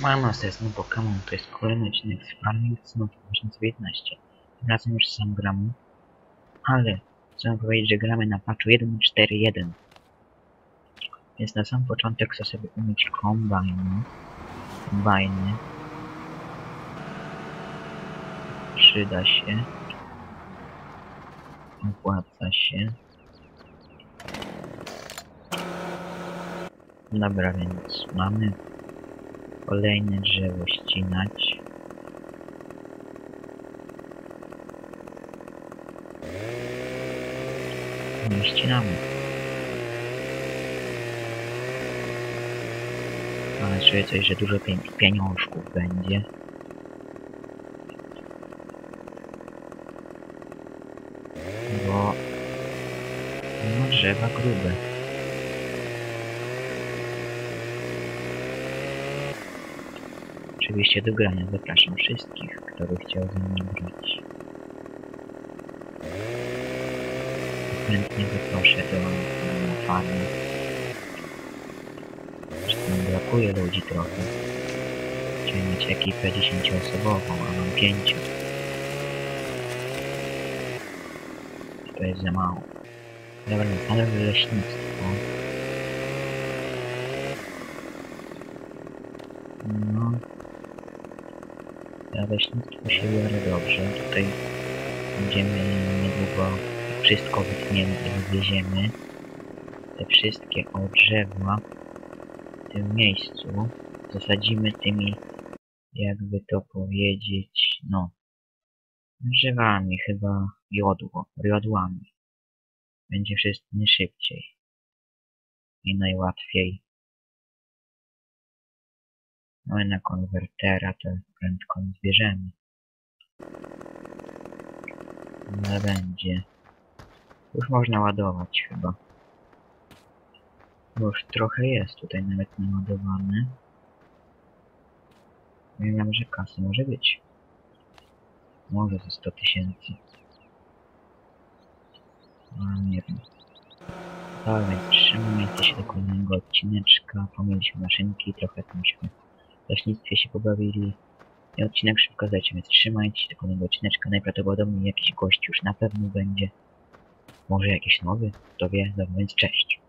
Mama, to jest Pokémon, to jest kolejny odcinek z Farming Simulator 2019. Tym razem już sam gram, ale chcę powiedzieć, że gramy na patchu 1.4.1. Więc na sam początek chcę sobie umyć kombajny. Przyda się. Opłaca się. Dobra, więc mamy kolejne drzewo ścinać. Nie ścinamy. Ale czuję coś, że dużo pieniążków będzie. Bo no drzewa grube. Oczywiście do grania zapraszam wszystkich, kto by chciał ze mną grać. Chętnie zaproszę do farmy. Zresztą brakuje ludzi trochę. Chciałem mieć ekipę 10-osobową, a mam 5. To jest za mało. Dobra, ale leśnictwo. No. Na leśnictwo się biorę dobrze. Tutaj będziemy niedługo wszystko wytniemy i wywieziemy. Te wszystkie drzewa w tym miejscu zasadzimy tymi, jakby to powiedzieć, no, drzewami, chyba jodłami. Będzie wszystko szybciej i najłatwiej. No i na konwertera to prędko zbierzemy. Ale będzie. Już można ładować chyba. Bo już trochę jest tutaj nawet naładowane. Nie wiem, że kasy może być. Może ze 100 000. No nie wiem. Dobra, więc trzymajcie się do kolejnego odcineczka. Pomyliśmy maszynki, trochę tam się w leśnictwie się pobawili. I odcinek szybko zleci, więc trzymajcie się do kolejnego odcineczka. Najprawdopodobniej jakiś gość już na pewno będzie. Może jakiś nowy, kto wie, no więc cześć.